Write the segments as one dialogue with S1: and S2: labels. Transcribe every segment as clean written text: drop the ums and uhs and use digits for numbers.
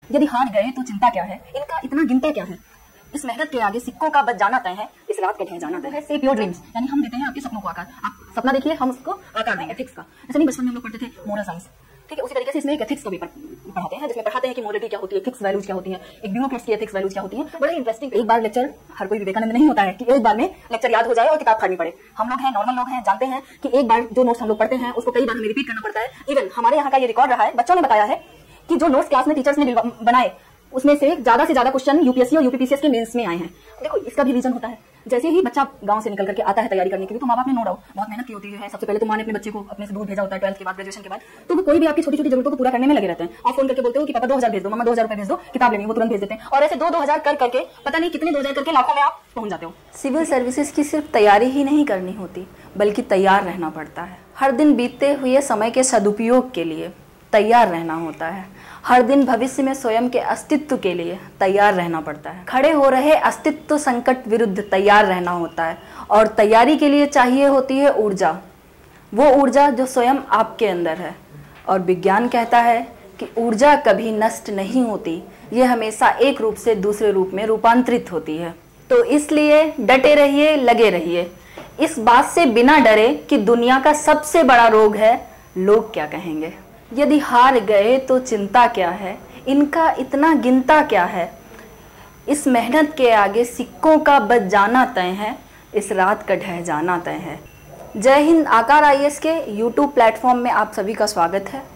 S1: यदि हार गए तो चिंता क्या है, इनका इतना गिनता क्या है, इस मेहनत के आगे सिक्कों का बच जाना तय है, इस रात का ढह जाना तय है। सेव योर ड्रीम्स, यानी हम देते हैं आपके सपनों को आकार। आप सपना देखिए, हम उसको आकार देंगे। एथिक्स का, जैसे नहीं बचपन में हम लोग पढ़ते थे मोरल साइंस, ठीक है, उसी तरीके से इसमें एक एथिक्स का पेपर पढ़ाते हैं, जिसमें पढ़ाते हैं कि मोरलिटी क्या होती है, एथिक्स वैल्यूज क्या होती है, एक ब्यूरोक्रेट्स की एथिक्स वैल्यूज क्या होती है। बड़ा इंटरेस्टिंग। एक बार लेक्चर, हर कोई विवेकानंद नहीं होता है कि एक बार में लेक्चर याद हो जाए और किताब खानी पड़े। हम लोग हैं, नॉर्मल लोग हैं, जानते हैं कि एक बार जो नोट्स हम लोग पढ़ते हैं उसको कई बार हमें रिपीट करना पड़ता है। इवन हमारे यहाँ का ये रिकॉर्ड रहा है, बच्चों ने बताया है कि जो नोट्स क्लास में टीचर्स ने बनाए उसमें से ज्यादा क्वेश्चन यूपीएससी और यूपीपीसीएस के मेंस में आए हैं। देखो, इसका भी रीजन होता है, जैसे ही बच्चा गांव से निकल करके आता है तैयारी करने के लिए, तो माँ बाप ने नो डाउट बहुत मेहनत की होती है। सबसे पहले तो माँ ने अपने बच्चे को अपने से दूर भेजा होता है, 12th के बाद, ग्रेजुएशन के बाद, तो वो कोई भी आपकी छोटी छोटी जरूरतों को पूरा करने में लगे रहते हैं। आप फोन करके बोलते हो कि पापा 2000 भेज दो, मम्मा 2000 रुपए भेज दो, किताब लेनी, वो तुरंत भेज देते हैं। और ऐसे 2000 करके पता नहीं कितने 2000 करके लाखों में आप पहुंच जाते हो।
S2: सिविल सर्विसेज की सिर्फ तैयारी ही नहीं करनी होती, बल्कि तैयार रहना पड़ता है। हर दिन बीतते हुए समय के सदुपयोग के लिए तैयार रहना होता है। हर दिन भविष्य में स्वयं के अस्तित्व के लिए तैयार रहना पड़ता है। खड़े हो रहे अस्तित्व संकट विरुद्ध तैयार रहना होता है, और तैयारी के लिए चाहिए होती है ऊर्जा, वो ऊर्जा जो स्वयं आपके अंदर है। और विज्ञान कहता है कि ऊर्जा कभी नष्ट नहीं होती, ये हमेशा एक रूप से दूसरे रूप में रूपांतरित होती है। तो इसलिए डटे रहिए, लगे रहिए, इस बात से बिना डरे कि दुनिया का सबसे बड़ा रोग है लोग क्या कहेंगे। यदि हार गए तो चिंता क्या है, इनका इतना गिनता क्या है, इस मेहनत के आगे सिक्कों का बच जाना तय है, इस रात का ढह जाना तय है। जय हिंद। आकार आईएएस के यूट्यूब प्लेटफॉर्म में आप सभी का स्वागत है।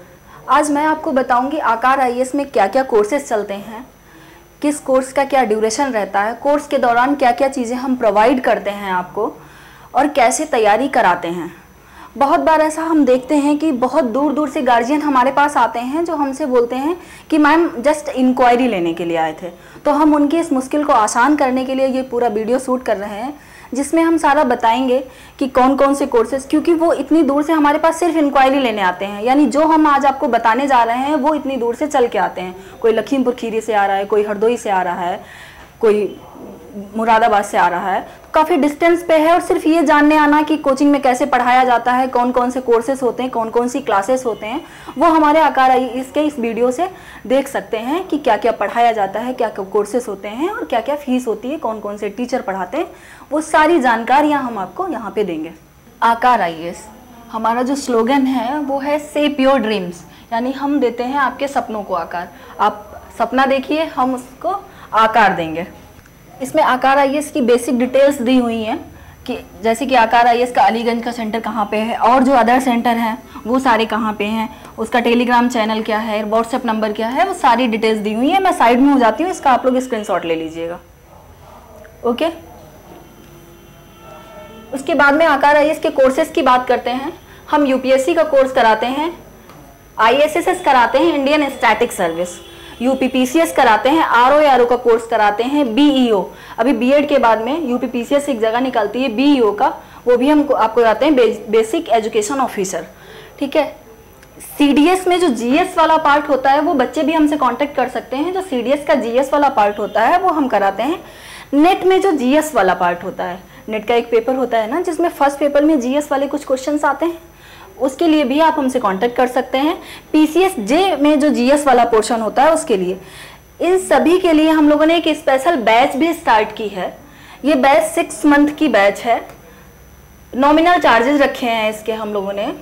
S2: आज मैं आपको बताऊंगी आकार आईएएस में क्या क्या कोर्सेज चलते हैं, किस कोर्स का क्या ड्यूरेशन रहता है, कोर्स के दौरान क्या क्या चीज़ें हम प्रोवाइड करते हैं आपको, और कैसे तैयारी कराते हैं। बहुत बार ऐसा हम देखते हैं कि बहुत दूर दूर से गार्जियन हमारे पास आते हैं जो हमसे बोलते हैं कि मैम जस्ट इंक्वायरी लेने के लिए आए थे। तो हम उनकी इस मुश्किल को आसान करने के लिए ये पूरा वीडियो शूट कर रहे हैं, जिसमें हम सारा बताएंगे कि कौन कौन से कोर्सेज, क्योंकि वो इतनी दूर से हमारे पास सिर्फ इंक्वायरी लेने आते हैं। यानी जो हम आज आपको बताने जा रहे हैं वो इतनी दूर से चल के आते हैं। कोई लखीमपुर खीरी से आ रहा है, कोई हरदोई से आ रहा है, कोई मुरादाबाद से आ रहा है, काफ़ी डिस्टेंस पे है। और सिर्फ ये जानने आना कि कोचिंग में कैसे पढ़ाया जाता है, कौन कौन से कोर्सेज होते हैं, कौन कौन सी क्लासेस होते हैं, वो हमारे आकार इसके इस वीडियो से देख सकते हैं कि क्या क्या पढ़ाया जाता है, क्या क्या कोर्सेज होते हैं और क्या क्या फीस होती है, कौन कौन से टीचर पढ़ाते हैं, वो सारी जानकारियाँ हम आपको यहाँ पे देंगे। आकार आईएएस, हमारा जो स्लोगन है वो है शेप योर ड्रीम्स, यानी हम देते हैं आपके सपनों को आकार। आप सपना देखिए, हम उसको आकार देंगे। इसमें आकार आईएएस की बेसिक डिटेल्स दी हुई हैं कि जैसे कि आकार आईएएस का अलीगंज का सेंटर कहाँ पे है, और जो अदर सेंटर हैं वो सारे कहाँ पे हैं, उसका टेलीग्राम चैनल क्या है, व्हाट्सएप नंबर क्या है, वो सारी डिटेल्स दी हुई है। मैं साइड में हो जाती हूँ, इसका आप लोग स्क्रीनशॉट ले लीजिएगा। ओके, उसके बाद में आकार आईएएस के कोर्सेज की बात करते हैं। हम यूपीएससी का कोर्स कराते हैं, आईएसएसएस कराते हैं, इंडियन स्टैटिक सर्विस, यूपीपीसीएस कराते हैं, आरओ का कोर्स कराते हैं, बीईओ, अभी बीएड के बाद में यूपीपीसीएस एक जगह निकलती है बीईओ का, वो भी हम आपको कराते हैं, बेसिक एजुकेशन ऑफिसर। ठीक है। सीडीएस में जो जीएस वाला पार्ट होता है वो बच्चे भी हमसे कांटेक्ट कर सकते हैं। जो सीडीएस का जीएस वाला पार्ट होता है वो हम कराते हैं। नेट में जो जीएस वाला पार्ट होता है, नेट का एक पेपर होता है ना, जिसमें फर्स्ट पेपर में जीएस वाले कुछ क्वेश्चंस आते हैं, उसके लिए भी आप हमसे कांटेक्ट कर सकते हैं। पीसीएस जे में जो जीएस वाला पोर्शन होता है उसके लिए, इन सभी के लिए हम लोगों ने एक स्पेशल बैच भी स्टार्ट की है। ये बैच 6 मंथ की बैच है। नॉमिनल चार्जेस रखे हैं इसके हम लोगों ने।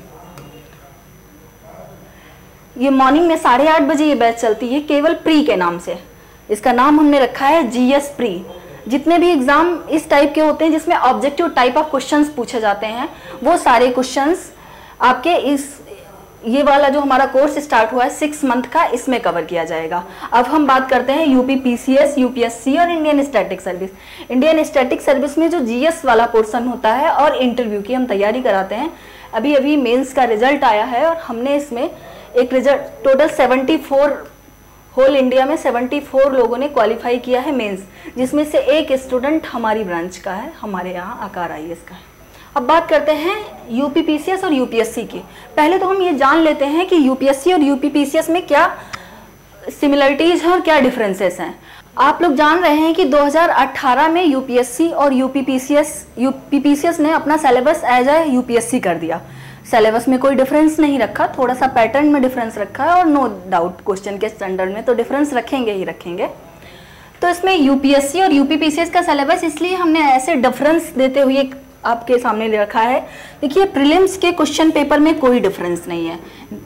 S2: ये मॉर्निंग में 8:30 बजे ये बैच चलती है, केवल प्री के नाम से। इसका नाम हमने रखा है जीएस प्री। जितने भी एग्जाम इस टाइप के होते हैं जिसमें ऑब्जेक्टिव टाइप ऑफ क्वेश्चंस पूछे जाते हैं, वो सारे क्वेश्चंस आपके इस ये वाला जो हमारा कोर्स स्टार्ट हुआ है 6 मंथ का, इसमें कवर किया जाएगा। अब हम बात करते हैं यूपीपीसीएस, यूपीएससी और Indian static service. Indian static service में जो जीएस वाला पोर्शन होता है और इंटरव्यू की हम तैयारी कराते हैं। अभी अभी मेंस का रिजल्ट आया है और हमने इसमें एक रिजल्ट टोटल 74, होल इंडिया में 74 लोगों ने क्वालिफाई किया है मेंस, जिसमें से एक स्टूडेंट हमारी ब्रांच का है, हमारे यहाँ आकार आईएएस का है। अब बात करते हैं यूपीपीसीएस और यूपीएससी की। पहले तो हम ये जान लेते हैं कि यूपीएससी और यूपीपीसीएस में क्या सिमिलरिटीज हैं और क्या डिफरेंसेस हैं। आप लोग जान रहे हैं कि 2018 में यूपीएससी और यूपीपीसीएस ने अपना सिलेबस एज ए यूपीएससी कर दिया। सिलेबस में कोई डिफरेंस नहीं रखा, थोड़ा सा पैटर्न में डिफरेंस रखा है और नो डाउट क्वेश्चन के स्टैंडर्ड में तो डिफरेंस रखेंगे ही रखेंगे। तो इसमें यूपीएससी और यूपीपीसीएस का सिलेबस इसलिए हमने ऐसे डिफरेंस देते हुए आपके सामने ले रखा है। देखिए प्रीलिम्स के क्वेश्चन पेपर में कोई डिफरेंस नहीं है।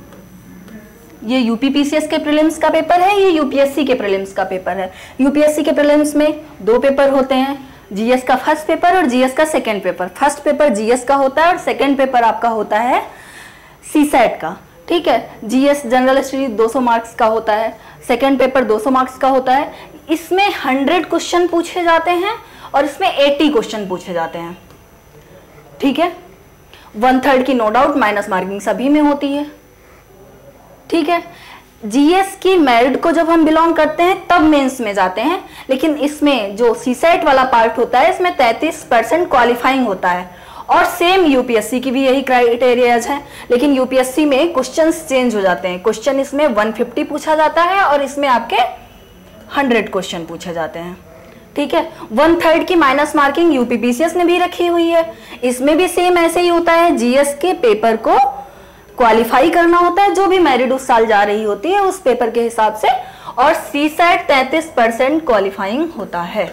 S2: ये यूपीपीसीएस के प्रीलिम्स का पेपर है, ये यूपीएससी के प्रीलिम्स का पेपर है। यूपीएससी के प्रीलिम्स में 2 पेपर होते हैं, जीएस का फर्स्ट पेपर और जीएस का second paper. First paper GS का होता है और सेकंड पेपर आपका होता है सीसैट का। ठीक है, जीएस जनरल हिस्ट्री 200 मार्क्स का होता है, सेकंड पेपर 200 मार्क्स का होता है। इसमें 100 क्वेश्चन पूछे जाते हैं और इसमें 80 क्वेश्चन पूछे जाते हैं। ठीक है, 1/3 की नो डाउट माइनस मार्किंग सभी में होती है। ठीक है, जीएस की मेरिट को जब हम बिलोंग करते हैं तब मेंस में जाते हैं, लेकिन इसमें जो सीसेट वाला पार्ट होता है इसमें 33% क्वालिफाइंग होता है। और सेम यूपीएससी की भी यही क्राइटेरियाज है, लेकिन यूपीएससी में क्वेश्चंस चेंज हो जाते हैं। क्वेश्चन इसमें 150 पूछा जाता है और इसमें आपके 100 क्वेश्चन पूछे जाते हैं। ठीक है, 1/3 की माइनस मार्किंग यूपीपीसीएस ने भी रखी हुई है। इसमें भी सेम ऐसे ही होता है, जीएस के पेपर को क्वालिफाई करना होता है, जो भी मेरिट उस साल जा रही होती है उस पेपर के हिसाब से, और सीसेट 33% क्वालिफाइंग होता है।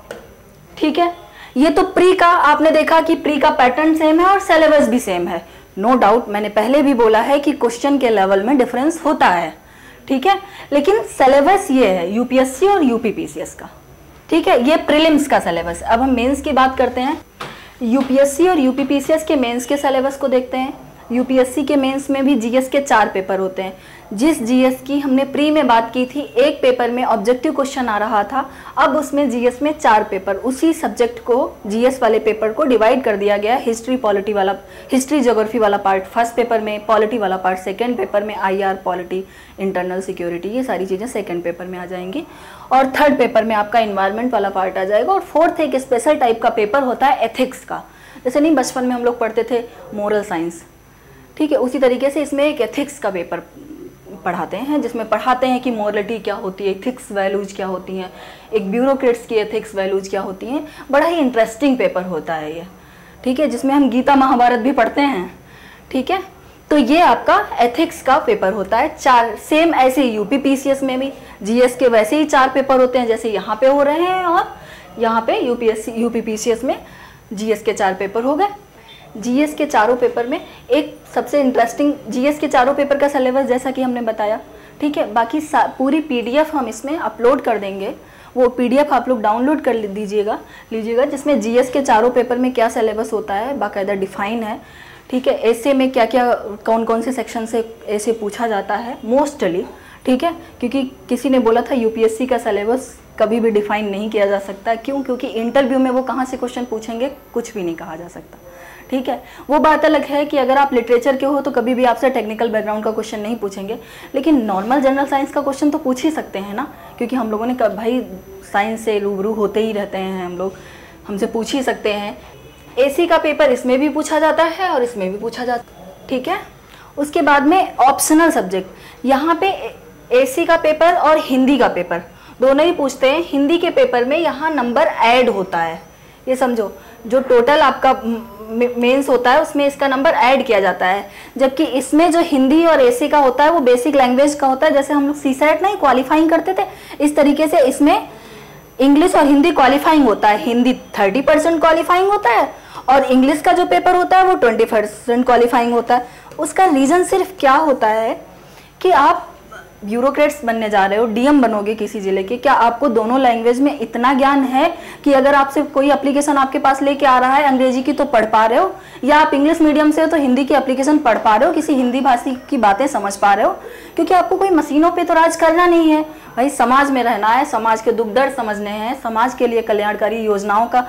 S2: ठीक है, ये तो प्री का आपने देखा कि प्री का पैटर्न सेम है और सिलेबस भी सेम है। नो डाउट मैंने पहले भी बोला है कि क्वेश्चन के लेवल में डिफरेंस होता है। ठीक है, लेकिन सिलेबस ये है यूपीएससी और यूपीपीसीएस का। ठीक है, ये प्रीलिम्स का सिलेबस। अब हम मेंस की बात करते हैं। यूपीएससी और यूपीपीसीएस के मेंस के सिलेबस को देखते हैं। यूपीएससी के मेंस में भी जीएस के 4 पेपर होते हैं। जिस जीएस की हमने प्री में बात की थी, एक पेपर में ऑब्जेक्टिव क्वेश्चन आ रहा था, अब उसमें जीएस में 4 पेपर, उसी सब्जेक्ट को जीएस वाले पेपर को डिवाइड कर दिया गया। हिस्ट्री पॉलिटी वाला, हिस्ट्री ज्योग्राफी वाला पार्ट फर्स्ट पेपर में, पॉलिटी वाला पार्ट सेकेंड पेपर में, आईआर, पॉलिटी, इंटरनल सिक्योरिटी, ये सारी चीज़ें सेकेंड पेपर में आ जाएंगी। और थर्ड पेपर में आपका इन्वायरमेंट वाला पार्ट आ जाएगा। और फोर्थ एक स्पेशल टाइप का पेपर होता है एथिक्स का। जैसे नहीं बचपन में हम लोग पढ़ते थे मोरल साइंस, ठीक है, उसी तरीके से इसमें एक एथिक्स का पेपर पढ़ाते हैं, जिसमें पढ़ाते हैं कि मोरलिटी क्या होती है, एथिक्स वैल्यूज क्या होती हैं, एक ब्यूरोक्रेट्स की एथिक्स वैल्यूज क्या होती हैं। बड़ा ही इंटरेस्टिंग पेपर होता है ये। ठीक है, जिसमें हम गीता महाभारत भी पढ़ते हैं। ठीक है, तो ये आपका एथिक्स का पेपर होता है। 4 सेम ऐसे यूपीपीसीएस में भी जीएस के वैसे ही 4 पेपर होते हैं जैसे यहाँ पे हो रहे हैं, और यहाँ पे यूपीपीसीएस में जीएस के 4 पेपर हो गए। जीएस के चारों पेपर में एक सबसे इंटरेस्टिंग, जीएस के चारों पेपर का सिलेबस जैसा कि हमने बताया। ठीक है, बाकी पूरी पीडीएफ हम इसमें अपलोड कर देंगे, वो पीडीएफ आप लोग डाउनलोड कर लीजिएगा, जिसमें जीएस के चारों पेपर में क्या सिलेबस होता है बाकायदा डिफाइन है। ठीक है, ऐसे में क्या क्या कौन कौन से सेक्शन से ऐसे पूछा जाता है मोस्टली। ठीक है, क्योंकि किसी ने बोला था यूपीएससी का सिलेबस कभी भी डिफाइन नहीं किया जा सकता। क्यों? क्योंकि इंटरव्यू में वो कहाँ से क्वेश्चन पूछेंगे कुछ भी नहीं कहा जा सकता। ठीक है, वो बात अलग है कि अगर आप लिटरेचर के हो तो कभी भी आपसे टेक्निकल बैकग्राउंड का क्वेश्चन नहीं पूछेंगे, लेकिन नॉर्मल जनरल साइंस का क्वेश्चन तो पूछ ही सकते हैं ना, क्योंकि हम लोगों ने भाई साइंस से रूबरू होते ही रहते हैं हम लोग, हमसे पूछ ही सकते हैं। एसी का पेपर इसमें भी पूछा जाता है और इसमें भी पूछा जाता है। ठीक है, उसके बाद में ऑप्शनल सब्जेक्ट, यहाँ पे एसी का पेपर और हिंदी का पेपर दोनों ही पूछते हैं। हिंदी के पेपर में यहाँ नंबर ऐड होता है, ये समझो, जो टोटल आपका मेंस होता है उसमें इसका नंबर ऐड किया जाता है, जबकि इसमें जो हिंदी और एसी का होता है वो बेसिक लैंग्वेज का होता है। जैसे हम लोग सीसेट नहीं क्वालिफाइंग करते थे, इस तरीके से इसमें इंग्लिश और हिंदी क्वालिफाइंग होता है। हिंदी 30% क्वालिफाइंग होता है और इंग्लिश का जो पेपर होता है वो 20% क्वालिफाइंग होता है। उसका रीज़न सिर्फ क्या होता है कि आप ब्यूरोक्रेट्स बनने जा रहे हो, डीएम बनोगे किसी जिले के, क्या आपको दोनों लैंग्वेज में इतना ज्ञान है कि अगर आपसे कोई एप्लीकेशन आपके पास लेके आ रहा है अंग्रेजी की तो पढ़ पा रहे हो, या आप इंग्लिश मीडियम से हो तो हिंदी की एप्लीकेशन पढ़ पा रहे हो, किसी हिंदी भाषी की बातें समझ पा रहे हो? क्योंकि आपको कोई मशीनों पे तो राज करना नहीं है भाई, समाज में रहना है, समाज के दुख दर्द समझने हैं, समाज के लिए कल्याणकारी योजनाओं का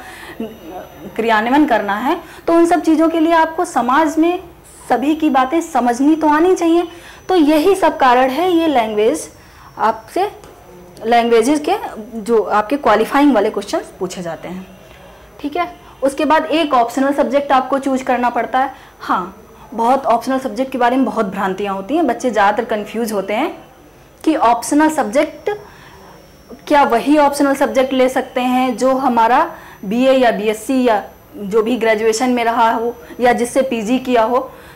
S2: क्रियान्वयन करना है। तो उन सब चीज़ों के लिए आपको समाज में सभी की बातें समझनी तो आनी चाहिए। तो यही सब कारण है, ये लैंग्वेज आपसे लैंग्वेजेस के जो आपके क्वालिफाइंग वाले क्वेश्चंस पूछे जाते हैं। ठीक है, उसके बाद एक ऑप्शनल सब्जेक्ट आपको चूज करना पड़ता है। हाँ, बहुत ऑप्शनल सब्जेक्ट के बारे में बहुत भ्रांतियाँ होती हैं, बच्चे ज़्यादातर कंफ्यूज होते हैं कि ऑप्शनल सब्जेक्ट, क्या वही ऑप्शनल सब्जेक्ट ले सकते हैं जो हमारा बीए या बीएससी या जो भी ग्रेजुएशन में रहा हो या जिससे पीजी किया हो।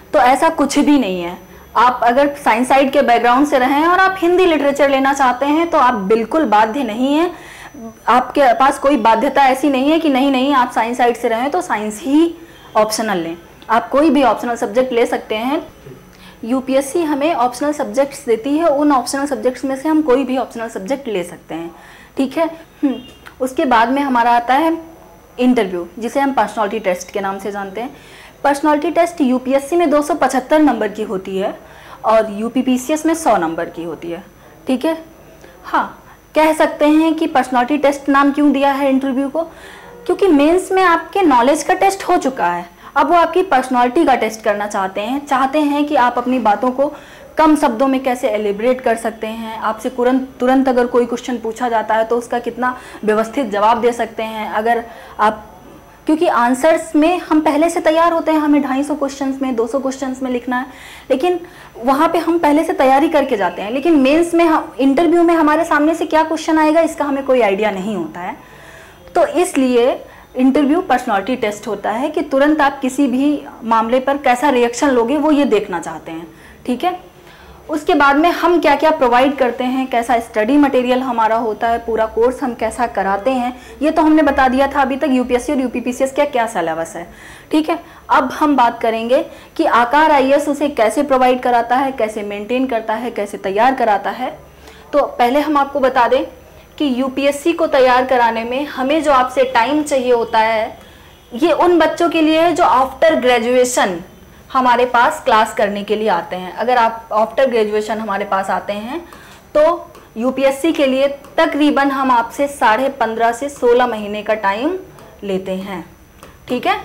S2: तो ऐसा कुछ भी नहीं है। आप अगर साइंस साइड के बैकग्राउंड से रहे हैं और आप हिंदी लिटरेचर लेना चाहते हैं तो आप बिल्कुल बाध्य नहीं है, आपके पास कोई बाध्यता ऐसी नहीं है कि नहीं आप साइंस साइड से रहें तो साइंस ही ऑप्शनल लें। आप कोई भी ऑप्शनल सब्जेक्ट ले सकते हैं। यूपीएससी हमें ऑप्शनल सब्जेक्ट्स देती है, उन ऑप्शनल सब्जेक्ट्स में से हम कोई भी ऑप्शनल सब्जेक्ट ले सकते हैं, ठीक है। उसके बाद में हमारा आता है इंटरव्यू, जिसे हम पर्सनालिटी टेस्ट के नाम से जानते हैं। पर्सनालिटी टेस्ट यूपीएससी में 275 नंबर की होती है और यूपीपीसीएस में 100 नंबर की होती है, ठीक है। हाँ, कह सकते हैं कि पर्सनालिटी टेस्ट नाम क्यों दिया है इंटरव्यू को, क्योंकि मेंस में आपके नॉलेज का टेस्ट हो चुका है, अब वो आपकी पर्सनालिटी का टेस्ट करना चाहते हैं कि आप अपनी बातों को कम शब्दों में कैसे एलिब्रेट कर सकते हैं, आपसे तुरंत अगर कोई क्वेश्चन पूछा जाता है तो उसका कितना व्यवस्थित जवाब दे सकते हैं। अगर आप, क्योंकि आंसर्स में हम पहले से तैयार होते हैं, हमें 250 क्वेश्चंस में 200 क्वेश्चंस में लिखना है, लेकिन वहाँ पे हम पहले से तैयारी करके जाते हैं, लेकिन मेंस में इंटरव्यू में हमारे सामने से क्या क्वेश्चन आएगा इसका हमें कोई आइडिया नहीं होता है। तो इसलिए इंटरव्यू पर्सनालिटी टेस्ट होता है कि तुरंत आप किसी भी मामले पर कैसा रिएक्शन लोगे वो ये देखना चाहते हैं, ठीक है। उसके बाद में हम क्या क्या प्रोवाइड करते हैं, कैसा स्टडी मटेरियल हमारा होता है, पूरा कोर्स हम कैसा कराते हैं, ये तो हमने बता दिया था अभी तक यूपीएससी और यूपीपीसीएस का क्या सिलेबस है, ठीक है। अब हम बात करेंगे कि आकार आईएएस उसे कैसे प्रोवाइड कराता है, कैसे मेंटेन करता है, कैसे तैयार कराता है। तो पहले हम आपको बता दें कि यूपीएससी को तैयार कराने में हमें जो आपसे टाइम चाहिए होता है, ये उन बच्चों के लिए है जो आफ्टर ग्रेजुएशन हमारे पास क्लास करने के लिए आते हैं। अगर आप आफ्टर ग्रेजुएशन हमारे पास आते हैं तो यूपीएससी के लिए तकरीबन हम आपसे 15.5 से 16 महीने का टाइम लेते हैं, ठीक है।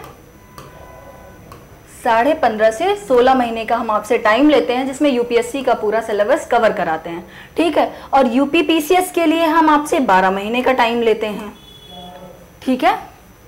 S2: 15.5 से 16 महीने का हम आपसे टाइम लेते हैं, जिसमें यूपीएससी का पूरा सिलेबस कवर कराते हैं, ठीक है। और यूपीपीसीएस के लिए हम आपसे 12 महीने का टाइम लेते हैं, ठीक है।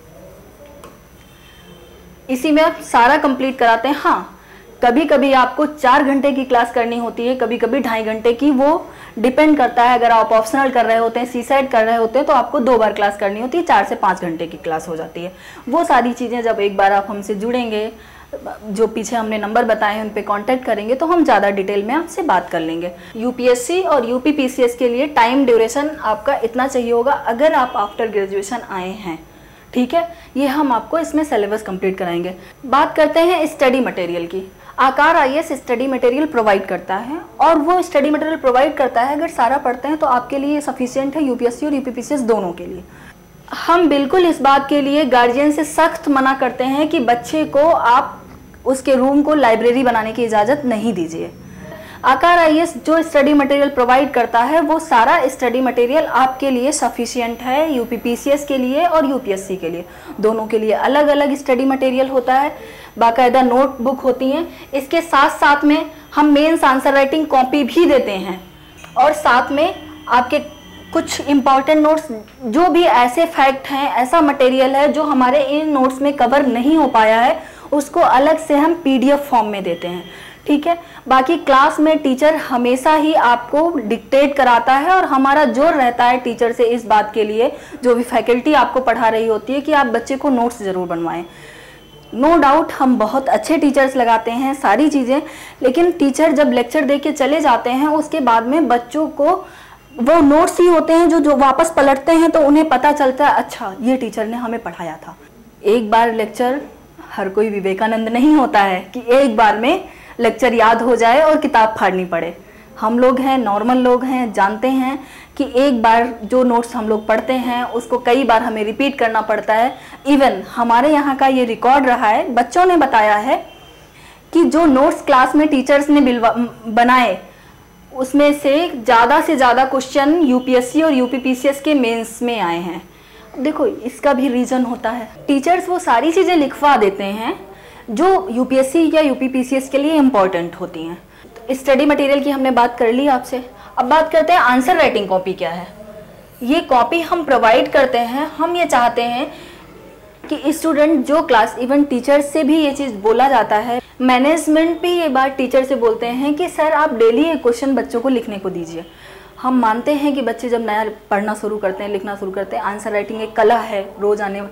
S2: इसी में आप सारा कंप्लीट कराते हैं। हाँ, कभी कभी आपको 4 घंटे की क्लास करनी होती है, कभी कभी 2.5 घंटे की, वो डिपेंड करता है। अगर आप ऑप्शनल कर रहे होते हैं, सीसाइड कर रहे होते हैं, तो आपको 2 बार क्लास करनी होती है, 4 से 5 घंटे की क्लास हो जाती है। वो सारी चीज़ें जब एक बार आप हमसे जुड़ेंगे, जो पीछे हमने नंबर बताए हैं उन पे कांटेक्ट करेंगे तो हम ज़्यादा डिटेल में आपसे बात कर लेंगे। यूपीएससी और यूपीपीसीएस के लिए टाइम ड्यूरेशन आपका इतना चाहिए होगा अगर आप आफ्टर ग्रेजुएशन आए हैं, ठीक है। ये हम आपको इसमें सिलेबस कंप्लीट कराएंगे। बात करते हैं स्टडी मटेरियल की। आकार आईएएस स्टडी मटेरियल प्रोवाइड करता है, और वो स्टडी मटेरियल प्रोवाइड करता है अगर सारा पढ़ते हैं तो आपके लिए सफिशिएंट है, यूपीएससी और यूपीपीसीएस दोनों के लिए। हम बिल्कुल इस बात के लिए गार्जियन से सख्त मना करते हैं कि बच्चे को आप उसके रूम को लाइब्रेरी बनाने की इजाज़त नहीं दीजिए। आकार आईएएस जो स्टडी मटेरियल प्रोवाइड करता है वो सारा स्टडी मटेरियल आपके लिए सफिशिएंट है, यूपीपीसीएस के लिए और यूपीएससी के लिए, दोनों के लिए अलग अलग स्टडी मटेरियल होता है, बाकायदा नोटबुक होती हैं। इसके साथ साथ में हम मेंस आंसर राइटिंग कॉपी भी देते हैं, और साथ में आपके कुछ इम्पॉर्टेंट नोट्स, जो भी ऐसे फैक्ट हैं, ऐसा मटेरियल है जो हमारे इन नोट्स में कवर नहीं हो पाया है, उसको अलग से हम पीडीएफ फॉर्म में देते हैं, ठीक है। बाकी क्लास में टीचर हमेशा ही आपको डिक्टेट कराता है, और हमारा जोर रहता है टीचर से इस बात के लिए, जो भी फैकल्टी आपको पढ़ा रही होती है, कि आप बच्चे को नोट्स ज़रूर बनवाएं। नो डाउट हम बहुत अच्छे टीचर्स लगाते हैं सारी चीज़ें, लेकिन टीचर जब लेक्चर दे के चले जाते हैं उसके बाद में बच्चों को वो नोट्स ही होते हैं जो वापस पलटते हैं तो उन्हें पता चलता है अच्छा ये टीचर ने हमें पढ़ाया था। एक बार लेक्चर, हर कोई विवेकानंद नहीं होता है कि एक बार में लेक्चर याद हो जाए और किताब फाड़नी पड़े। हम लोग हैं, नॉर्मल लोग हैं, जानते हैं कि एक बार जो नोट्स हम लोग पढ़ते हैं उसको कई बार हमें रिपीट करना पड़ता है। इवन हमारे यहाँ का ये रिकॉर्ड रहा है, बच्चों ने बताया है कि जो नोट्स क्लास में टीचर्स ने बनाए उसमें से ज़्यादा क्वेश्चन यूपीएससी और यूपीपीसीएस के मेंस में आए हैं। देखो इसका भी रीज़न होता है, टीचर्स वो सारी चीज़ें लिखवा देते हैं जो यूपीएससी या यूपीपीसीएस के लिए इम्पॉर्टेंट होती हैं। स्टडी मटेरियल की हमने बात कर ली आपसे। अब बात करते हैं आंसर राइटिंग कॉपी क्या है। ये कॉपी हम प्रोवाइड करते हैं, हम ये चाहते हैं कि स्टूडेंट जो क्लास, इवन टीचर से भी ये चीज़ बोला जाता है, मैनेजमेंट भी ये बात टीचर से बोलते हैं कि सर आप डेली एक क्वेश्चन बच्चों को लिखने को दीजिए। हम मानते हैं कि बच्चे जब नया पढ़ना शुरू करते हैं, लिखना शुरू करते हैं, आंसर राइटिंग एक कला है, रोज आने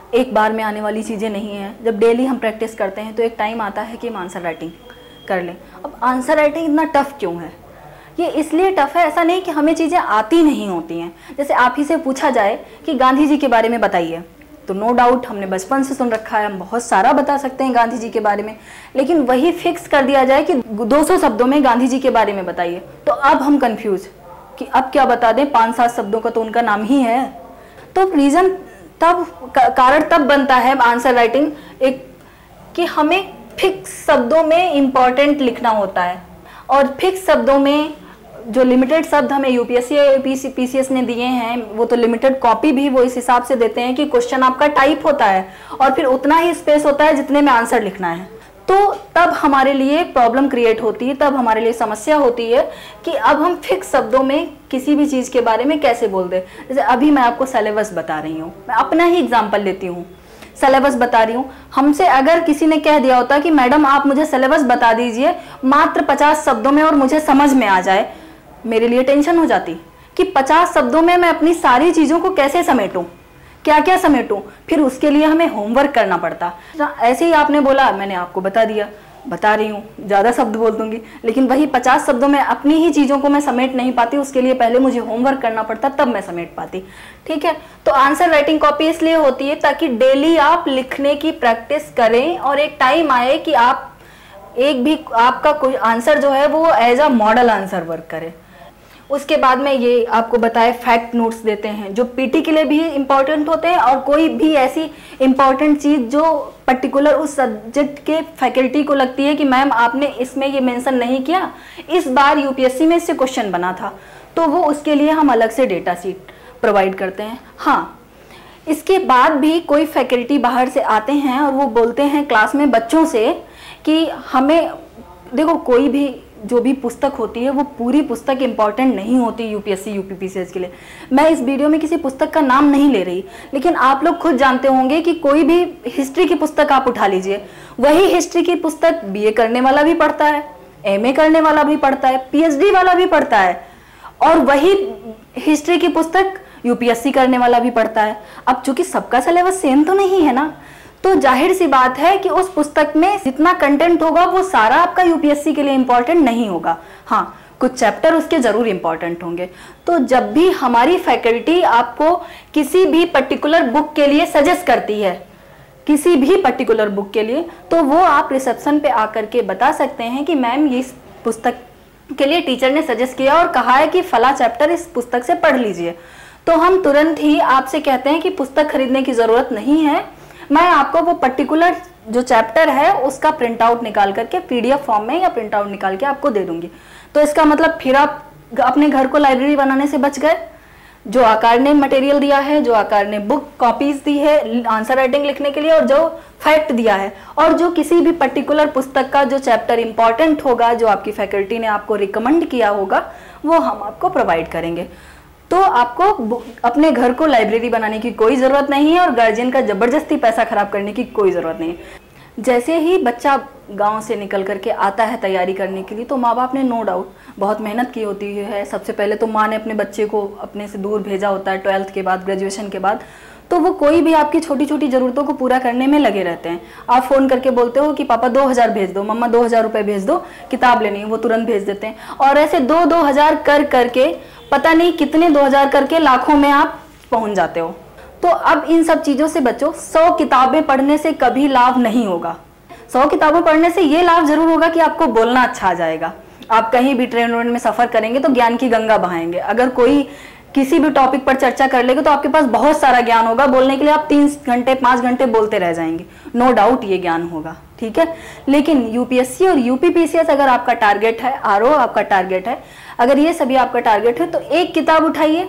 S2: एक बार में आने वाली चीज़ें नहीं हैं। जब डेली हम प्रैक्टिस करते हैं तो एक टाइम आता है कि हम आंसर राइटिंग कर लें। अब आंसर राइटिंग इतना टफ क्यों है? ये इसलिए टफ है, ऐसा नहीं कि हमें चीज़ें आती नहीं होती हैं। जैसे आप ही से पूछा जाए कि गांधी जी के बारे में बताइए, तो नो डाउट हमने बचपन से सुन रखा है, हम बहुत सारा बता सकते हैं गांधी जी के बारे में। लेकिन वही फिक्स कर दिया जाए कि 200 शब्दों में गांधी जी के बारे में बताइए, तो अब हम कंफ्यूज कि अब क्या बता दें, 5-7 शब्दों का तो उनका नाम ही है। तो रीज़न तब, कारण तब बनता है आंसर राइटिंग एक, कि हमें फिक्स शब्दों में इम्पॉर्टेंट लिखना होता है। और फिक्स शब्दों में जो लिमिटेड शब्द हमें यूपीएससी या पीसीएस ने दिए हैं, वो तो लिमिटेड कॉपी भी वो इस हिसाब से देते हैं कि क्वेश्चन आपका टाइप होता है और फिर उतना ही स्पेस होता है जितने में आंसर लिखना है। तो तब हमारे लिए प्रॉब्लम क्रिएट होती है, तब हमारे लिए समस्या होती है कि अब हम फिक्स शब्दों में किसी भी चीज़ के बारे में कैसे बोल दें। जैसे अभी मैं आपको सिलेबस बता रही हूँ, मैं अपना ही एग्जाम्पल लेती हूँ, सिलेबस बता रही हूँ। हमसे अगर किसी ने कह दिया होता कि मैडम आप मुझे सिलेबस बता दीजिए मात्र 50 शब्दों में और मुझे समझ में आ जाए, मेरे लिए टेंशन हो जाती कि 50 शब्दों में मैं अपनी सारी चीज़ों को कैसे समेटूं, क्या क्या समेटूं, फिर उसके लिए हमें होमवर्क करना पड़ता। ऐसे ही आपने बोला, मैंने आपको बता दिया, बता रही हूँ, ज़्यादा शब्द बोल दूंगी, लेकिन वही 50 शब्दों में अपनी ही चीज़ों को मैं समेट नहीं पाती, उसके लिए पहले मुझे होमवर्क करना पड़ता, तब मैं समेट पाती। ठीक है, तो आंसर राइटिंग कॉपी इसलिए होती है ताकि डेली आप लिखने की प्रैक्टिस करें और एक टाइम आए कि आप एक भी आपका कोई आंसर जो है वो as a model answer work करे। उसके बाद में ये आपको बताए फैक्ट नोट्स देते हैं जो पीटी के लिए भी इम्पॉर्टेंट होते हैं, और कोई भी ऐसी इम्पॉर्टेंट चीज़ जो पर्टिकुलर उस सब्जेक्ट के फैकल्टी को लगती है कि मैम आपने इसमें ये मेंशन नहीं किया, इस बार यूपीएससी में इससे क्वेश्चन बना था, तो वो उसके लिए हम अलग से डेटा शीट प्रोवाइड करते हैं। हाँ, इसके बाद भी कोई फैकल्टी बाहर से आते हैं और वो बोलते हैं क्लास में बच्चों से कि हमें देखो, कोई भी जो भी पुस्तक होती है वो पूरी पुस्तक इंपॉर्टेंट नहीं होती यूपीएससी यूपीपीसीएस के लिए। मैं इस वीडियो में किसी पुस्तक का नाम नहीं ले रही, लेकिन आप लोग खुद जानते होंगे कि कोई भी हिस्ट्री की पुस्तक आप उठा लीजिए, वही हिस्ट्री की पुस्तक बीए करने वाला भी पढ़ता है, एमए करने वाला भी पढ़ता है, पीएचडी वाला भी पढ़ता है, और वही हिस्ट्री की पुस्तक यूपीएससी करने वाला भी पढ़ता है। अब चूंकि सबका सिलेबस सेम तो नहीं है ना, तो जाहिर सी बात है कि उस पुस्तक में जितना कंटेंट होगा वो सारा आपका यूपीएससी के लिए इंपॉर्टेंट नहीं होगा। हाँ, कुछ चैप्टर उसके जरूर इंपॉर्टेंट होंगे। तो जब भी हमारी फैकल्टी आपको किसी भी पर्टिकुलर बुक के लिए सजेस्ट करती है, किसी भी पर्टिकुलर बुक के लिए, तो वो आप रिसेप्शन पे आकर के बता सकते हैं कि मैम ये इस पुस्तक के लिए टीचर ने सजेस्ट किया और कहा है कि फला चैप्टर इस पुस्तक से पढ़ लीजिए। तो हम तुरंत ही आपसे कहते हैं कि पुस्तक खरीदने की जरूरत नहीं है, मैं आपको वो पर्टिकुलर जो चैप्टर है उसका प्रिंट आउट निकाल करके पीडीएफ फॉर्म में या प्रिंट आउट निकाल के आपको दे दूंगी। तो इसका मतलब फिर आप अपने घर को लाइब्रेरी बनाने से बच गए। जो आकार ने मटेरियल दिया है, जो आकार ने बुक कॉपीज दी है आंसर राइटिंग लिखने के लिए, और जो फैक्ट दिया है, और जो किसी भी पर्टिकुलर पुस्तक का जो चैप्टर इंपॉर्टेंट होगा, जो आपकी फैकल्टी ने आपको रिकमेंड किया होगा, वो हम आपको प्रोवाइड करेंगे। तो आपको अपने घर को लाइब्रेरी बनाने की कोई ज़रूरत नहीं है और गार्जियन का ज़बरदस्ती पैसा खराब करने की कोई ज़रूरत नहीं है। जैसे ही बच्चा गांव से निकल करके आता है तैयारी करने के लिए, तो माँ बाप ने नो डाउट बहुत मेहनत की होती है। सबसे पहले तो माँ ने अपने बच्चे को अपने से दूर भेजा होता है 12th के बाद, ग्रेजुएशन के बाद, तो वो कोई भी आपकी छोटी छोटी ज़रूरतों को पूरा करने में लगे रहते हैं। आप फ़ोन करके बोलते हो कि पापा 2000 भेज दो, मम्मा 2000 रुपये भेज दो, किताब लेनी है, वो तुरंत भेज देते हैं। और ऐसे 2-2000 कर करके पता नहीं कितने 2000 करके लाखों में आप पहुंच जाते हो। तो अब इन सब चीज़ों से बचो। 100 किताबें पढ़ने से कभी लाभ नहीं होगा। 100 किताबें पढ़ने से ये लाभ जरूर होगा कि आपको बोलना अच्छा आ जाएगा। आप कहीं भी ट्रेन वेन में सफ़र करेंगे तो ज्ञान की गंगा बहाएंगे। अगर कोई किसी भी टॉपिक पर चर्चा कर लेगा तो आपके पास बहुत सारा ज्ञान होगा, बोलने के लिए आप 3 घंटे 5 घंटे बोलते रह जाएंगे, नो डाउट ये ज्ञान होगा। ठीक है, लेकिन यूपीएससी और यूपीपीसीएस अगर आपका टारगेट है, आरओ आपका टारगेट है, अगर ये सभी आपका टारगेट है, तो एक किताब उठाइए,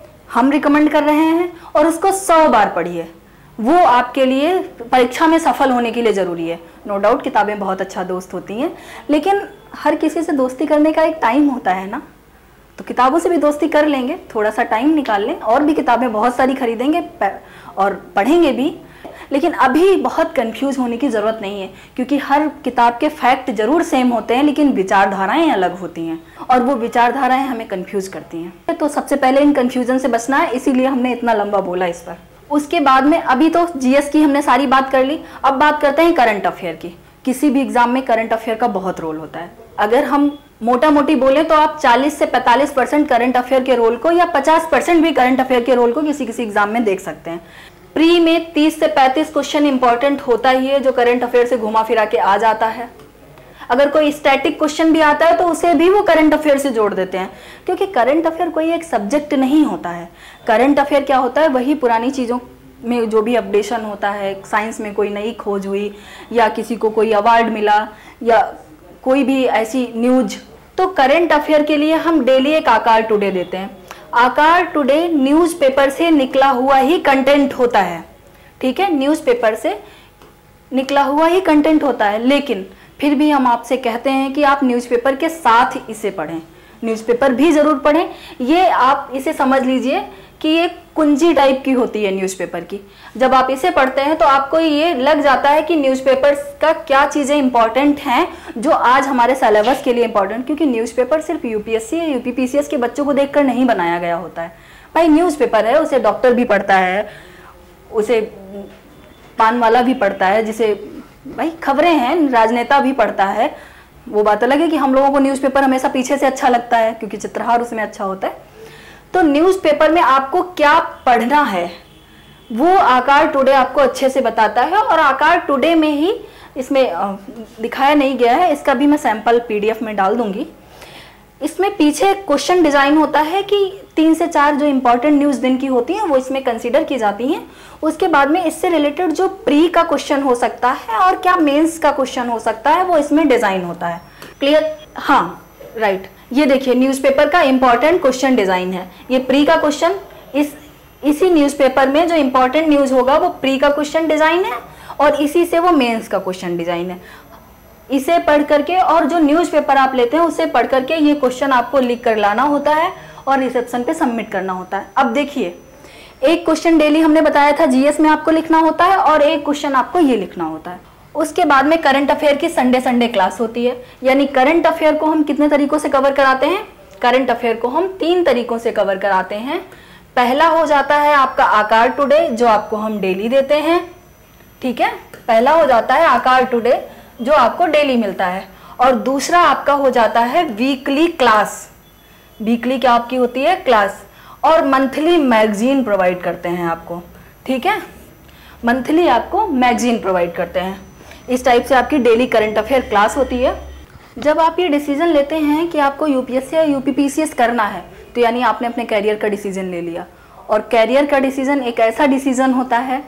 S2: हम रिकमेंड कर रहे हैं, और उसको 100 बार पढ़िए। वो आपके लिए परीक्षा में सफल होने के लिए ज़रूरी है। नो डाउट किताबें बहुत अच्छा दोस्त होती हैं, लेकिन हर किसी से दोस्ती करने का एक टाइम होता है ना, तो किताबों से भी दोस्ती कर लेंगे, थोड़ा सा टाइम निकाल लें, और भी किताबें बहुत सारी खरीदेंगे और पढ़ेंगे भी। लेकिन अभी बहुत कंफ्यूज होने की ज़रूरत नहीं है, क्योंकि हर किताब के फैक्ट जरूर सेम होते हैं, लेकिन विचारधाराएं अलग होती हैं, और वो विचारधाराएं हमें कंफ्यूज करती हैं। तो सबसे पहले इन कंफ्यूजन से बचना है, इसीलिए हमने इतना लंबा बोला इस पर। उसके बाद में अभी तो जीएस की हमने सारी बात कर ली, अब बात करते हैं करंट अफेयर की। किसी भी एग्जाम में करंट अफेयर का बहुत रोल होता है। अगर हम मोटा मोटी बोले तो आप 40 से 45% करंट अफेयर के रोल को या 50% भी करंट अफेयर के रोल को किसी किसी एग्जाम में देख सकते हैं। प्री में 30 से 35 क्वेश्चन इंपॉर्टेंट होता ही है जो करंट अफेयर से घुमा फिरा के आ जाता है। अगर कोई स्टैटिक क्वेश्चन भी आता है तो उसे भी वो करंट अफेयर से जोड़ देते हैं, क्योंकि करंट अफेयर कोई एक सब्जेक्ट नहीं होता है। करंट अफेयर क्या होता है, वही पुरानी चीज़ों में जो भी अपडेशन होता है, साइंस में कोई नई खोज हुई या किसी को कोई अवार्ड मिला या कोई भी ऐसी न्यूज, तो करंट अफेयर के लिए हम डेली एक आकार टुडे देते हैं। आकार टुडे न्यूज़पेपर से निकला हुआ ही कंटेंट होता है, ठीक है, न्यूज़पेपर से निकला हुआ ही कंटेंट होता है, लेकिन फिर भी हम आपसे कहते हैं कि आप न्यूज़पेपर के साथ इसे पढ़ें, न्यूज़पेपर भी ज़रूर पढ़ें। ये आप इसे समझ लीजिए कि ये कुंजी टाइप की होती है न्यूज़पेपर की। जब आप इसे पढ़ते हैं तो आपको ये लग जाता है कि न्यूज़पेपर का क्या चीज़ें इंपॉर्टेंट हैं जो आज हमारे सिलेबस के लिए इंपॉर्टेंट, क्योंकि न्यूज़पेपर सिर्फ यूपीएससी या यूपीपीसीएस के बच्चों को देखकर नहीं बनाया गया होता है। भाई न्यूज़पेपर है, उसे डॉक्टर भी पढ़ता है, उसे पान वाला भी पढ़ता है, जिसे भाई खबरें हैं राजनेता भी पढ़ता है। वो बात अलग है कि हम लोगों को न्यूज़पेपर हमेशा पीछे से अच्छा लगता है क्योंकि चित्रहार उसमें अच्छा होता है। तो न्यूज़पेपर में आपको क्या पढ़ना है वो आकार टुडे आपको अच्छे से बताता है, और आकार टुडे में ही इसमें दिखाया नहीं गया है, इसका भी मैं सैंपल पीडीएफ में डाल दूंगी। इसमें पीछे क्वेश्चन डिजाइन होता है कि 3 से 4 जो इंपॉर्टेंट न्यूज दिन की होती हैं वो इसमें कंसीडर की जाती हैं। उसके बाद में इससे रिलेटेड जो प्री का क्वेश्चन हो सकता है और क्या मेंस का क्वेश्चन हो सकता है वो इसमें डिजाइन होता है। क्लियर? हाँ, राइट। ये देखिए न्यूज़पेपर का इंपॉर्टेंट क्वेश्चन डिजाइन है। ये प्री का क्वेश्चन, इसी न्यूज़पेपर में जो इंपॉर्टेंट न्यूज होगा वो प्री का क्वेश्चन डिजाइन है और इसी से वो मेंस का क्वेश्चन डिजाइन है। इसे पढ़ करके और जो न्यूज़पेपर आप लेते हैं उसे पढ़ करके ये क्वेश्चन आपको लिख कर लाना होता है और रिसेप्शन पे सबमिट करना होता है। अब देखिए, एक क्वेश्चन डेली हमने बताया था जीएस में आपको लिखना होता है और एक क्वेश्चन आपको ये लिखना होता है। उसके बाद में करंट अफेयर की संडे क्लास होती है। यानी करंट अफेयर को हम कितने तरीकों से कवर कराते हैं? करंट अफेयर को हम 3 तरीकों से कवर कराते हैं। पहला हो जाता है आपका आकार टुडे, जो आपको हम डेली देते हैं, ठीक है। पहला हो जाता है आकार टुडे जो आपको डेली मिलता है, और दूसरा आपका हो जाता है वीकली क्लास। वीकली क्या आपकी होती है? क्लास। और मंथली मैगजीन प्रोवाइड करते हैं आपको, ठीक है। मंथली आपको मैगजीन प्रोवाइड करते हैं। इस टाइप से आपकी डेली करंट अफेयर क्लास होती है। जब आप ये डिसीजन लेते हैं कि आपको यूपीएससी या यूपीपीसीएस करना है, तो यानी आपने अपने कैरियर का डिसीजन ले लिया। और कैरियर का डिसीजन एक ऐसा डिसीजन होता है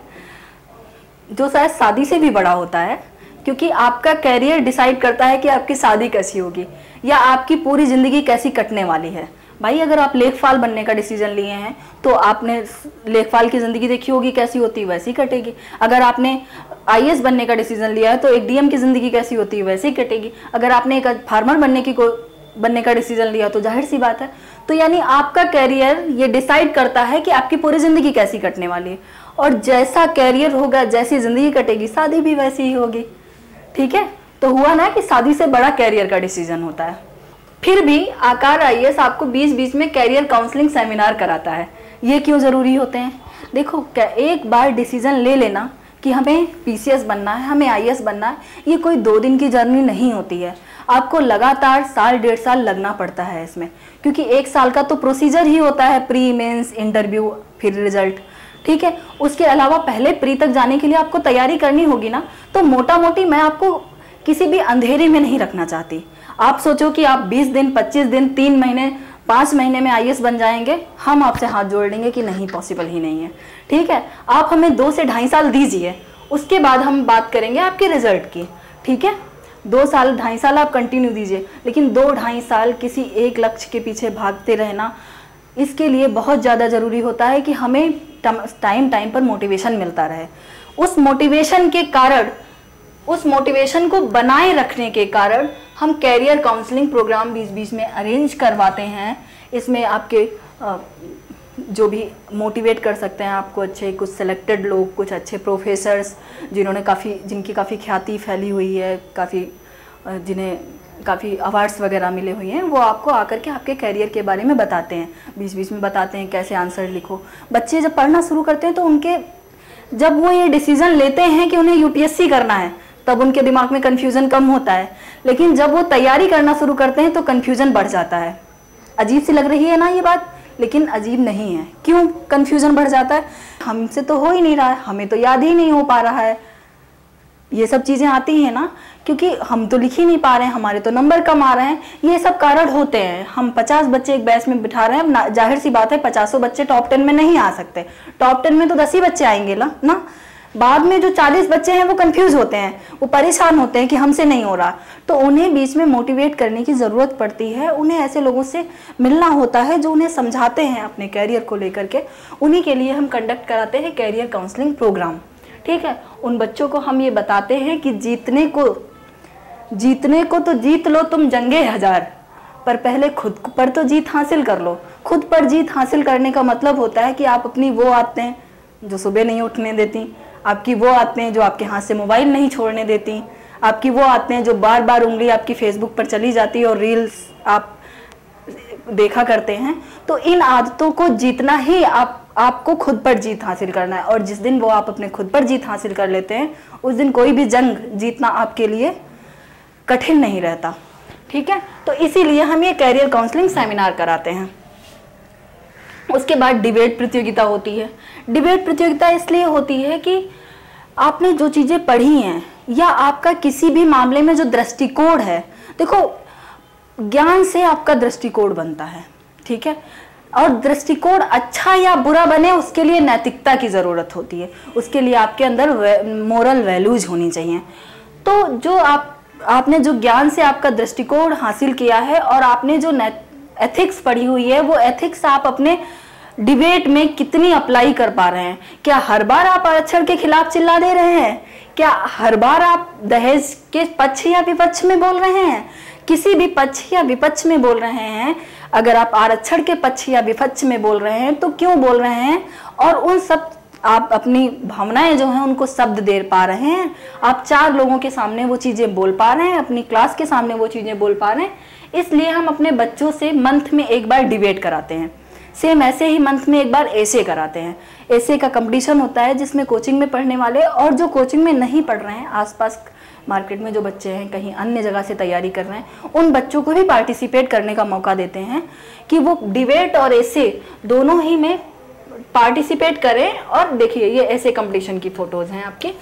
S2: जो शायद शादी से भी बड़ा होता है, क्योंकि आपका कैरियर डिसाइड करता है कि आपकी शादी कैसी होगी या आपकी पूरी ज़िंदगी कैसी कटने वाली है। भाई अगर आप लेखपाल बनने का डिसीजन लिए हैं तो आपने लेखपाल की ज़िंदगी देखी होगी, कैसी होती वैसी कटेगी। अगर आपने आईएएस बनने का डिसीजन लिया है तो एक डीएम की ज़िंदगी कैसी होती है वैसी कटेगी। अगर आपने एक फार्मर बनने का डिसीजन लिया तो जाहिर सी बात है। तो यानी आपका कैरियर ये डिसाइड करता है कि आपकी पूरी ज़िंदगी कैसी कटने वाली है, और जैसा कैरियर होगा, जैसी ज़िंदगी कटेगी, शादी भी वैसी ही होगी, ठीक है। तो हुआ ना कि शादी से बड़ा कैरियर का डिसीजन होता है। फिर भी आकार आईएएस आपको बीच बीच में कैरियर काउंसलिंग सेमिनार कराता है। ये क्यों ज़रूरी होते हैं? देखो, क्या एक बार डिसीजन ले लेना कि हमें पीसीएस बनना है, हमें आईएएस बनना है, ये कोई 2 दिन की जर्नी नहीं होती है। आपको लगातार साल 1.5 साल लगना पड़ता है इसमें, क्योंकि 1 साल का तो प्रोसीजर ही होता है, प्री, मेंस, इंटरव्यू, फिर रिजल्ट, ठीक है। उसके अलावा पहले प्री तक जाने के लिए आपको तैयारी करनी होगी ना। तो मोटा मोटी मैं आपको किसी भी अंधेरे में नहीं रखना चाहती। आप सोचो कि आप 20 दिन, 25 दिन, 3 महीने, 5 महीने में आईएएस बन जाएंगे, हम आपसे हाथ जोड़ लेंगे कि नहीं, पॉसिबल ही नहीं है, ठीक है। आप हमें 2 से 2.5 साल दीजिए, उसके बाद हम बात करेंगे आपके रिजल्ट की, ठीक है। 2 साल, 2.5 साल आप कंटिन्यू दीजिए, लेकिन 2-2.5 साल किसी एक लक्ष्य के पीछे भागते रहना, इसके लिए बहुत ज़्यादा ज़रूरी होता है कि हमें टाइम पर मोटिवेशन मिलता रहे। उस मोटिवेशन को बनाए रखने के कारण हम कैरियर काउंसलिंग प्रोग्राम बीच बीच में अरेंज करवाते हैं। इसमें आपके जो भी मोटिवेट कर सकते हैं आपको, अच्छे कुछ सिलेक्टेड लोग, कुछ अच्छे प्रोफेसर्स जिन्होंने जिनकी काफ़ी ख्याति फैली हुई है, काफ़ी जिन्हें काफ़ी अवार्ड्स वगैरह मिले हुए हैं, वो आपको आकर के आपके करियर के बारे में बताते हैं, बीच बीच में बताते हैं कैसे आंसर लिखो। बच्चे जब पढ़ना शुरू करते हैं तो उनके जब वो ये डिसीजन लेते हैं कि उन्हें यूपीएससी करना है तब उनके दिमाग में कन्फ्यूज़न कम होता है, लेकिन जब वो तैयारी करना शुरू करते हैं तो कन्फ्यूज़न बढ़ जाता है। अजीब सी लग रही है ना ये बात, लेकिन अजीब नहीं है। क्यों कन्फ्यूज़न बढ़ जाता है? हमसे तो हो ही नहीं रहा है, हमें तो याद ही नहीं हो पा रहा है, ये सब चीज़ें आती हैं ना, क्योंकि हम तो लिख ही नहीं पा रहे हैं, हमारे तो नंबर कम आ रहे हैं, ये सब कारण होते हैं। हम 50 बच्चे एक बैच में बिठा रहे हैं, जाहिर सी बात है 50 बच्चे टॉप 10 में नहीं आ सकते, टॉप 10 में तो 10 ही बच्चे आएंगे ना। बाद में जो 40 बच्चे हैं वो कंफ्यूज होते हैं, वो परेशान होते हैं कि हमसे नहीं हो रहा, तो उन्हें बीच में मोटिवेट करने की ज़रूरत पड़ती है। उन्हें ऐसे लोगों से मिलना होता है जो उन्हें समझाते हैं अपने कैरियर को लेकर के। उन्हीं के लिए हम कंडक्ट कराते हैं कैरियर काउंसलिंग प्रोग्राम, ठीक है। उन बच्चों को हम ये बताते हैं कि जीतने को तो जीत लो तुम जंगे हजार, पर पहले खुद पर तो जीत हासिल कर लो। खुद पर जीत हासिल करने का मतलब होता है कि आप अपनी वो आदतें जो सुबह नहीं उठने देती, आपकी वो आदतें जो आपके हाथ से मोबाइल नहीं छोड़ने देती, आपकी वो आदतें जो बार बार उंगली आपकी फेसबुक पर चली जाती है और रील्स आप देखा करते हैं, तो इन आदतों को जीतना ही आपको खुद पर जीत हासिल करना है। और जिस दिन वो आप अपने खुद पर जीत हासिल कर लेते हैं, उस दिन कोई भी जंग जीतना आपके लिए कठिन नहीं रहता, ठीक है। तो इसीलिए हम ये कैरियर काउंसलिंग सेमिनार कराते हैं। उसके बाद डिबेट प्रतियोगिता होती है। डिबेट प्रतियोगिता इसलिए होती है कि आपने जो चीज़ें पढ़ी हैं या आपका किसी भी मामले में जो दृष्टिकोण है, देखो ज्ञान से आपका दृष्टिकोण बनता है, ठीक है। और दृष्टिकोण अच्छा या बुरा बने उसके लिए नैतिकता की ज़रूरत होती है, उसके लिए आपके अंदर मोरल वैल्यूज होनी चाहिए। तो जो आपने जो ज्ञान से आपका दृष्टिकोण हासिल किया है और आपने जो एथिक्स पढ़ी हुई है, वो एथिक्स आप अपने डिबेट में कितनी अप्लाई कर पा रहे हैं। क्या हर बार आप आरक्षण के खिलाफ चिल्ला दे रहे हैं? क्या हर बार आप दहेज के पक्ष या विपक्ष में बोल रहे हैं? किसी भी पक्ष या विपक्ष में बोल रहे हैं, अगर आप आरक्षण के पक्ष या विपक्ष में बोल रहे हैं तो क्यों बोल रहे हैं? और उन सब आप अपनी भावनाएं जो हैं उनको शब्द दे पा रहे हैं, आप 4 लोगों के सामने वो चीज़ें बोल पा रहे हैं, अपनी क्लास के सामने वो चीज़ें बोल पा रहे हैं। इसलिए हम अपने बच्चों से मंथ में एक बार डिबेट कराते हैं। सेम ऐसे ही मंथ में एक बार एसे कराते हैं। एसे का कंपटीशन होता है जिसमें कोचिंग में पढ़ने वाले और जो कोचिंग में नहीं पढ़ रहे हैं, आसपास मार्केट में जो बच्चे हैं, कहीं अन्य जगह से तैयारी कर रहे हैं, उन बच्चों को भी पार्टिसिपेट करने का मौका देते हैं कि वो डिबेट और एसे दोनों ही में पार्टिसिपेट करें। और देखिए ये ऐसे कंपटीशन की फोटोज हैं आपके।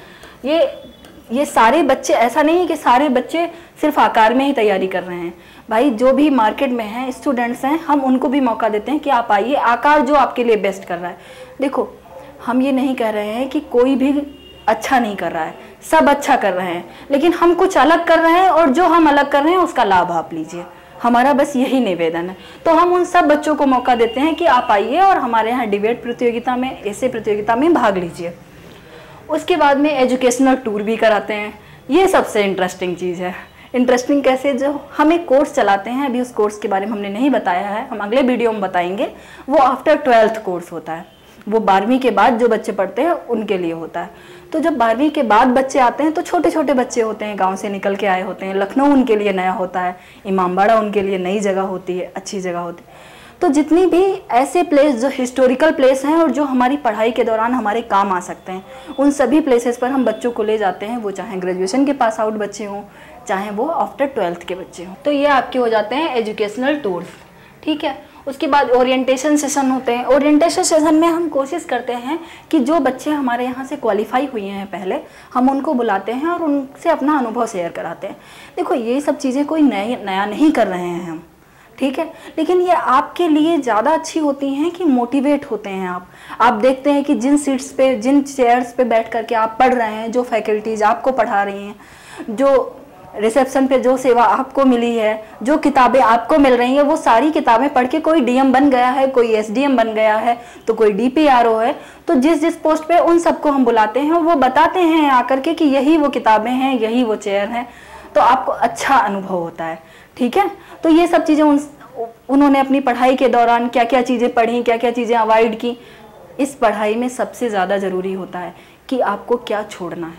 S2: ये सारे बच्चे, ऐसा नहीं है कि सारे बच्चे सिर्फ आकार में ही तैयारी कर रहे हैं भाई, जो भी मार्केट में हैं स्टूडेंट्स हैं, हम उनको भी मौका देते हैं कि आप आइए, आकार जो आपके लिए बेस्ट कर रहा है। देखो हम ये नहीं कह रहे हैं कि कोई भी अच्छा नहीं कर रहा है, सब अच्छा कर रहे हैं, लेकिन हम कुछ अलग कर रहे हैं और जो हम अलग कर रहे हैं उसका लाभ आप लीजिए। हमारा बस यही निवेदन है। तो हम उन सब बच्चों को मौका देते हैं कि आप आइए और हमारे यहाँ डिबेट प्रतियोगिता में, ऐसे प्रतियोगिता में भाग लीजिए। उसके बाद में एजुकेशनल टूर भी कराते हैं। ये सबसे इंटरेस्टिंग चीज़ है। इंटरेस्टिंग कैसे? जो हम एक कोर्स चलाते हैं, अभी उस कोर्स के बारे में हमने नहीं बताया है, हम अगले वीडियो में बताएंगे। वो आफ्टर 12th कोर्स होता है, वो 12वीं के बाद जो बच्चे पढ़ते हैं उनके लिए होता है। तो जब 12वीं के बाद बच्चे आते हैं तो छोटे छोटे बच्चे होते हैं, गांव से निकल के आए होते हैं। लखनऊ उनके लिए नया होता है, इमामबाड़ा उनके लिए नई जगह होती है, अच्छी जगह होती है। तो जितनी भी ऐसे प्लेस जो हिस्टोरिकल प्लेस हैं और जो हमारी पढ़ाई के दौरान हमारे काम आ सकते हैं, उन सभी प्लेसेस पर हम बच्चों को ले जाते हैं। वो चाहे ग्रेजुएशन के पास आउट बच्चे हों, चाहे वो आफ्टर 12th के बच्चे हों। तो ये आपके हो जाते हैं एजुकेशनल टूर्स, ठीक है। उसके बाद ओरिएंटेशन सेशन होते हैं। ओरिएंटेशन सेशन में हम कोशिश करते हैं कि जो बच्चे हमारे यहाँ से क्वालिफाई हुए हैं पहले, हम उनको बुलाते हैं और उनसे अपना अनुभव शेयर कराते हैं। देखो ये सब चीज़ें कोई नया नहीं कर रहे हैं हम, ठीक है, लेकिन ये आपके लिए ज़्यादा अच्छी होती हैं कि मोटिवेट होते हैं आप देखते हैं कि जिन सीट्स पे, जिन चेयर्स पे बैठ करके आप पढ़ रहे हैं, जो फैकल्टीज आपको पढ़ा रही हैं, जो रिसेप्शन पे जो सेवा आपको मिली है, जो किताबें आपको मिल रही हैं, वो सारी किताबें पढ़ के कोई डीएम बन गया है, कोई एसडीएम बन गया है, तो कोई डीपीआरओ है, तो जिस पोस्ट पे उन सबको हम बुलाते हैं, वो बताते हैं आकर के कि यही वो किताबें हैं, यही वो चेयर हैं, तो आपको अच्छा अनुभव होता है, ठीक है। तो ये सब चीज़ें उन्होंने अपनी पढ़ाई के दौरान क्या क्या चीज़ें पढ़ी, क्या क्या चीज़ें अवॉइड की। इस पढ़ाई में सबसे ज़्यादा ज़रूरी होता है कि आपको क्या छोड़ना है,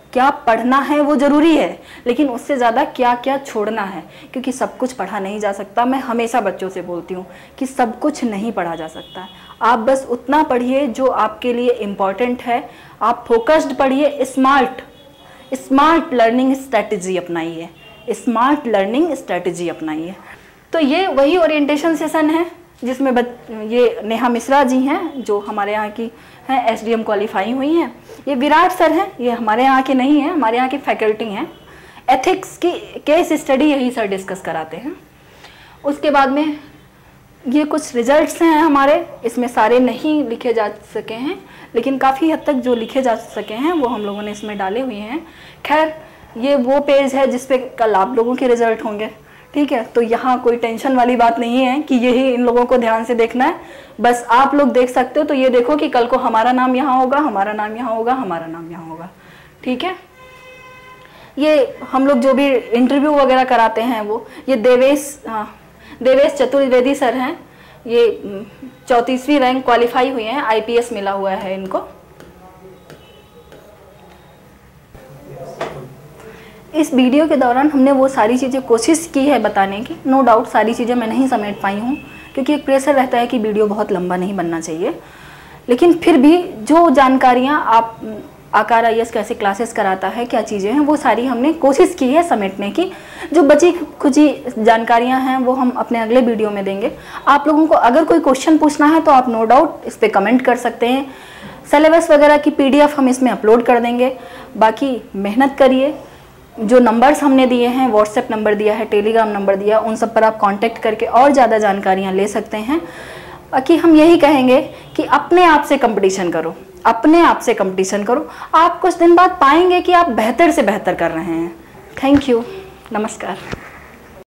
S2: क्या पढ़ना है वो ज़रूरी है, लेकिन उससे ज़्यादा क्या क्या छोड़ना है, क्योंकि सब कुछ पढ़ा नहीं जा सकता। मैं हमेशा बच्चों से बोलती हूँ कि सब कुछ नहीं पढ़ा जा सकता। आप बस उतना पढ़िए जो आपके लिए इम्पॉर्टेंट है। आप फोकस्ड पढ़िए, स्मार्ट लर्निंग स्ट्रैटेजी अपनाइए, स्मार्ट लर्निंग स्ट्रैटेजी अपनाइए। तो ये वही ओरिएंटेशन सेशन है जिसमें ये नेहा मिश्रा जी हैं जो हमारे यहाँ की हैं, एसडीएम क्वालिफाई हुई हैं। ये विराट सर हैं, ये हमारे यहाँ के नहीं हैं, हमारे यहाँ की फैकल्टी हैं। एथिक्स की केस स्टडी यही सर डिस्कस कराते हैं। उसके बाद में ये कुछ रिजल्ट्स हैं हमारे, इसमें सारे नहीं लिखे जा सके हैं, लेकिन काफ़ी हद तक जो लिखे जा सके हैं वो हम लोगों ने इसमें डाले हुए हैं। खैर ये वो पेज है जिस पे कल आप लोगों के रिजल्ट होंगे, ठीक है। तो यहाँ कोई टेंशन वाली बात नहीं है कि यही इन लोगों को ध्यान से देखना है, बस आप लोग देख सकते हो। तो ये देखो कि कल को हमारा नाम यहाँ होगा, हमारा नाम यहाँ होगा, हमारा नाम यहाँ होगा, ठीक है। ये हम लोग जो भी इंटरव्यू वगैरह कराते हैं वो ये देवेश चतुर्वेदी सर हैं। ये 34वीं रैंक क्वालिफाई हुए हैं, आईपीएस मिला हुआ है इनको। इस वीडियो के दौरान हमने वो सारी चीज़ें कोशिश की है बताने की। नो डाउट सारी चीज़ें मैं नहीं समेट पाई हूँ, क्योंकि एक प्रेशर रहता है कि वीडियो बहुत लंबा नहीं बनना चाहिए। लेकिन फिर भी जो जानकारियाँ आप आकार आईएएस कैसे क्लासेस कराता है, क्या चीज़ें हैं, वो सारी हमने कोशिश की है समेटने की। जो बची खुची जानकारियाँ हैं वो हम अपने अगले वीडियो में देंगे। आप लोगों को अगर कोई क्वेश्चन पूछना है तो आप नो डाउट इस पर कमेंट कर सकते हैं। सिलेबस वगैरह की PDF हम इसमें अपलोड कर देंगे। बाकी मेहनत करिए। जो नंबर्स हमने दिए हैं, व्हाट्सएप नंबर दिया है, टेलीग्राम नंबर दिया, उन सब पर आप कांटेक्ट करके और ज़्यादा जानकारियाँ ले सकते हैं। बाकी हम यही कहेंगे कि अपने आप से कंपटीशन करो, अपने आप से कंपटीशन करो। आप कुछ दिन बाद पाएंगे कि आप बेहतर से बेहतर कर रहे हैं। थैंक यू, नमस्कार।